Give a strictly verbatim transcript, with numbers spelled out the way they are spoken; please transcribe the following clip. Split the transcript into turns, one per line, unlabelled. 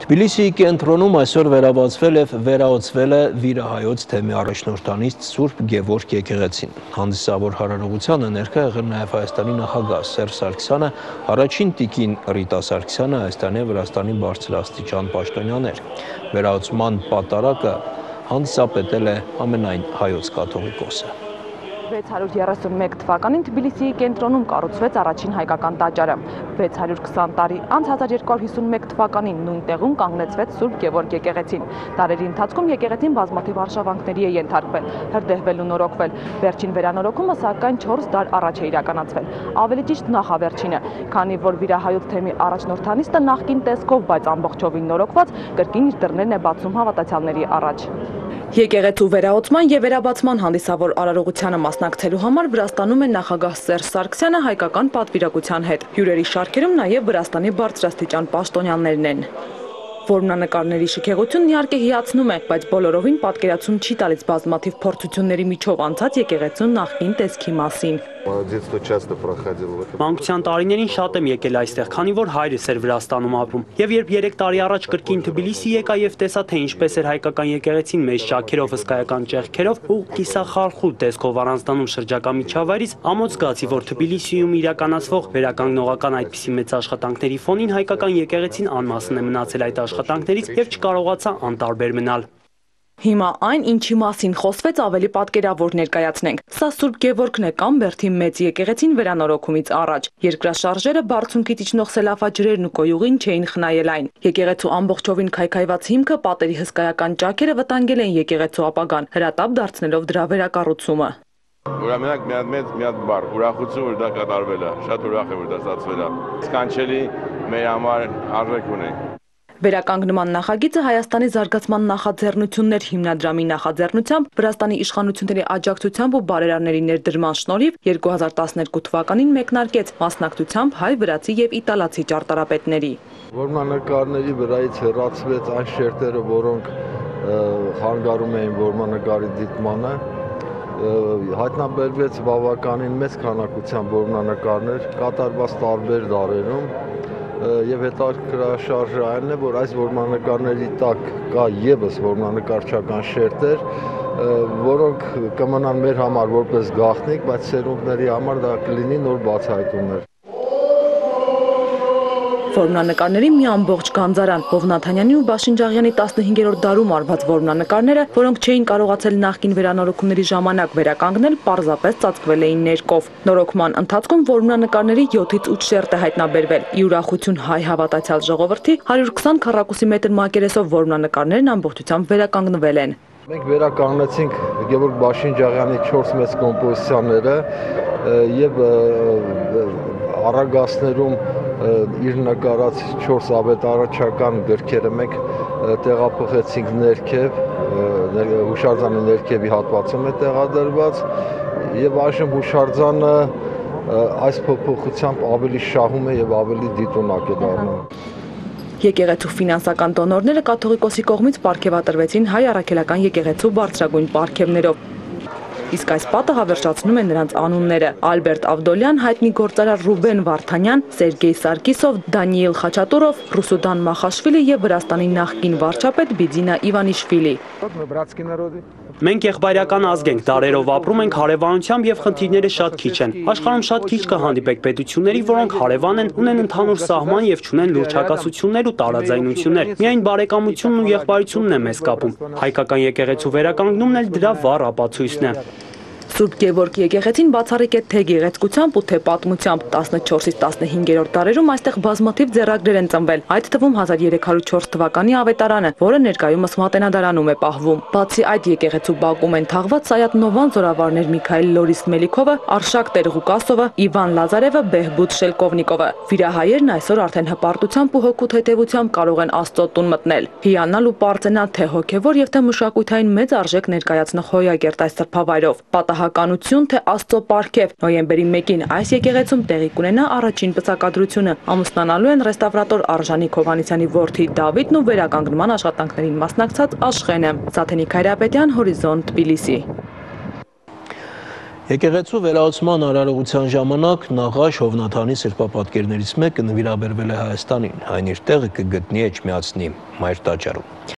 Թբիլիսիի կենտրոնում այսօր վերաբացվել և վերահոսվել է վիրահայոց թեմի առաջնորդանիստ Surb Gevorg եկեղեցին։ Հանդիսավոր հարարողությանը ներկա եղել նաև Հայաստանի նախագահ Սերժ Սարգսյանը, առաջին տիկին Ռիտա Սարգսյանը, Հայաստանի և Վրաստանի բարձրաստիճան պաշտոնյաներ։ Վերահոսման պատարակը հանդիսապետել է ամենայն հայոց կաթողիկոսը։
վեց հարյուր երեսունմեկ թվականին Թբիլիսիի կենտրոնում կառուցվեց առաջին հայկական տաճարը։ վեց հարյուր քսան տարի անց հազար երկու հարյուր հիսունմեկ թվականին նույն տեղում կանգնեցվեց Surb Gevorg եկեղեցին։ Դարերի ընթացքում եկեղեցին բազմաթիվ արշավանքների է ենթարկվել, հրդեհվել ու նորոգվել։ Վերջին վերանորոգումը սակայն չորս դար առաջ է իրականացվել։ Ավելի ճիշտ նախավերջինը, քանի որ վիրահայոց թեմի առաջնորդանիստը նախկին տեսքով, բայց ամբողջովին նորոգված, կրկին իր դռներն է բացում հավատացյալների առաջ։ Եկեղեցու վերահոսման և վերաբացման հանդիսավոր արարողությանը մասնակցելու համար Վրաստանում է նախագահ Սերժ Սարգսյանը հայկական պատվիրակության հետ։ Հյուրերի շարքերում նաև Վրաստանի բարձրաստիճան պաշտոնյաներն են։ Որմնանկարների շքեղությունն իհարկե հիացնում է, բայց բոլորովին պատկերացում չի տալիս բազմաթիվ փորձությունների միջով անցած եկեղեցու նախկին տեսքի մասին։
Մանկության տարիներին շատ եմ եկել այստեղ, քանի որ հայրս էր Վրաստանում ապրում։ Եվ երբ երեք տարի առաջ կրկին Թբիլիսի եկա եւ տեսա, թե ինչպես էր հայկական եկեղեցին մեծ շաքերով, հսկայական ճեղքերով ու կիսախարխուլ տեսքով առանձնանում շրջակա միջավայրից, ամոթ զգացի, որ Թբիլիսիում իրականացվող վերականգնողական այդպիսի մեծ աշխատանքների ֆոնին հայկական եկեղեցին անմասն է մնացել այդ աշխատանքներից եւ չկարողացա անտարբեր մնալ։
Հիմա այն, ինչի մասին խոսվեց, ավելի պատկերավոր ներկայացնենք։ Սա Surb Gevorg-ն է կամ Բերդի մեծ եկեղեցին վերանորոգումից առաջ։ Երկրաշարժերը, բարձունքից իջնող սելավաջրերն ու կոյուղին չէին խնայել այն։ Եկեղեցու ամբողջովին քայքայված հիմքը, պատերի հսկայական ճաքերը վտանգել են եկեղեցու ապագան, հրատապ դարձնելով դրա վերակառուցումը։
Ուրեմն մի հատ մեծ մի հատ բառ, ուրախություն, որ դա կատարվել է։ Շատ ուրախ եմ, որ դա ստացվել է։ Սքանչելի մեր համար արժեք ունի։
Վերականգնման նախագիծը Հայաստանի զարգացման նախաձեռնություններ հիմնադրամի նախաձեռնությամբ, Վրաստանի իշխանությունների աջակցությամբ ու բարերարների ներդրման շնորհիվ երկու հազար տասներկու թվականին մեկնարկեց մասնակցությամբ հայ, վրացի եւ իտալացի ճարտարապետների։
Որմնանկարների վրայից հեռացվեց այն շերտերը, որոնք խանգարում էին որմնանկարի դիտմանը, հայտնաբերվեց բավականին մեծ քանակությամբ որմնանկարներ կատարված տարբեր դարերում։ Եվ հետաքրքրաշարժը այն է, որ այս որմնանկարների տակ կա ևս որմնանկարչական շերտեր, որոնք կմնան մեր համար որպես գաղտնիք, բայց սերունդների համար դա կլինի նոր բացահայտումներ։
Որմնանկարների մի ամբողջ գանձարան, Հովնաթանյանի ու Բաշինջաղյանի տասնհինգերորդ դարում արված որմնանկարները, որոնք չէին կարողացել նախկին վերանորոգումների ժամանակ վերականգնել, պարզապես ծածկվել էին ներկով։ Նորոգման ընթացքում որմնանկարների յոթից ութ շերտ է հայտնաբերվել։ Ի ուրախություն հայ հավատացյալ ժողովրդի հարյուր քսան քառակուսի մետր մակերեսով որմնանկարներն ամբողջությամբ վերականգնվել են։
Մենք վերականգնեցինք Gevorg Բաշինջաղյանի չորս մեծ կոմպոզիցիաները եւ առագասներում իր նկարած չորս ավետարչական գրքերը մենք տեղափոխեցինք ներքև, հուշարձանի ներքևի հատվածում է տեղադրված եւ այժմ հուշարձանը այս փոփոխությամբ ավելի շահում է եւ ավելի դիտունակ է դառնում։
Եկեղեցու ֆինանսական դոնորները կաթողիկոսի կողմից պարգևատրվեցին հայ առաքելական եկեղեցու բարձրագույն պարգևներով։ Իսկ այս պատը հավերժացնում է նրանց անունները՝ Ալբերտ Ավդոլյան, հայտնի գործարար Ռուբեն Վարդանյան, Սերգեյ Սարգիսով, Դանիել Խաչատուրով, Ռուսուդան Մախաշվիլի եւ Վրաստանի նախկին վարչապետ Բիձինա Իվանիշվիլի։
Մենք եղբայրական ազգ ենք, դարերով ապրում ենք հարևանությամբ եւ խնդիրները շատ քիչ են։ Աշխարհում շատ քիչ կհանդիպեք պետությունների, որոնք հարևան են, ունեն ընդհանուր սահման եւ չունեն լուրջ հակասություններ ու տարաձայնություններ։ Միայն բարեկամությունն ու եղբայրությունն է մեզ կապում։ Հայկական եկեղեցու վերականգնումն էլ դրա վառ ապացույցն է։
Surb Gevorg եկեղեցին բացառիկ է թե գեղեցկությամբ ու թե պատմությամբ։ տասնչորսից տասնհինգերորդ դարերում այստեղ բազմաթիվ ձեռագրեր են ծնվել, այդ թվում հազար երեք հարյուր չորս թվականի ավետարանը, որը ներկայումս Մատենադարանում է պահվում։ Բացի այդ եկեղեցու բակում են թաղված Սայաթ-Նովան զորավարներ Միքայել Լորիս Մելիքովը, Արշակ Տեր-Ղուկասովը, Իվան Լազարևը, Բեհբուդ Շելկովնիկովը։ Վիրահայերն այսօր արդեն հպարտությամբ ու հոգու թեթևությամբ կարող են Աստծո տուն մտնել, հիանալ ու պարծենալ թե հոգևոր եւ թե մշակութային մեծ արժեք ներկայացնող հոյակերտ այս սրբավայրով։ Պատահականություն թե Աստծո պարգև, նոյեմբերի մեկին այս եկեղեցում տեղի կունենա առաջին պսակադրությունը։ Ամուսնանալու են ռեստավրատոր Արժանիկ Հովհաննիսյանի որդի Դավիթն ու վերականգնման աշխատանքներին մասնակցած Աշխենը։ Սաթենիկ Հայրապետյան, Հորիզոնտ, Թբիլիսի։
Եկեղեցու վերահսկման արարողության ժամանակ Նաղաշ Հովնաթանի սրբապատկերներից մեկը նվիրաբերվել է Հայաստանին, այն իր տեղը կգտնի Էջմիածնի մայր տաճարում։